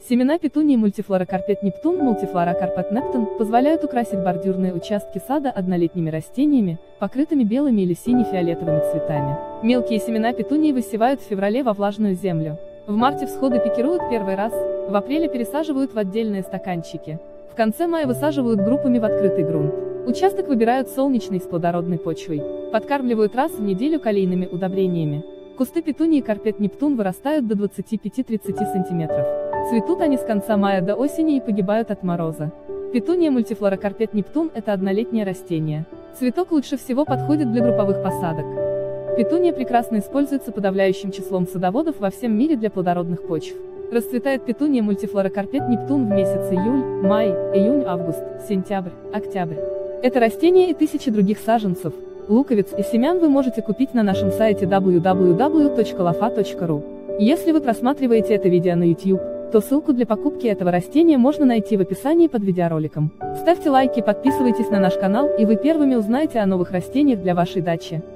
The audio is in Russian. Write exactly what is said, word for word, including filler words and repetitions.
Семена петунии мультифлора карпет Нептун мультифлора карпет Нептун позволяют украсить бордюрные участки сада однолетними растениями, покрытыми белыми или сине-фиолетовыми цветами. Мелкие семена петунии высевают в феврале во влажную землю. В марте всходы пикируют первый раз, в апреле пересаживают в отдельные стаканчики. В конце мая высаживают группами в открытый грунт. Участок выбирают солнечный с плодородной почвой. Подкармливают раз в неделю калийными удобрениями. Кусты петунии карпет Нептун вырастают до двадцати пяти-тридцати сантиметров. Цветут они с конца мая до осени и погибают от мороза. Петуния мультифлора карпет Нептун – это однолетнее растение. Цветок лучше всего подходит для групповых посадок. Петуния прекрасно используется подавляющим числом садоводов во всем мире для плодородных почв. Расцветает петуния мультифлора карпет Нептун в месяцы июль, май, июнь, август, сентябрь, октябрь. Это растение и тысячи других саженцев, луковиц и семян вы можете купить на нашем сайте дабл ю дабл ю дабл ю точка лофа точка ру. Если вы просматриваете это видео на YouTube, то ссылку для покупки этого растения можно найти в описании под видеороликом. Ставьте лайки, подписывайтесь на наш канал, и вы первыми узнаете о новых растениях для вашей дачи.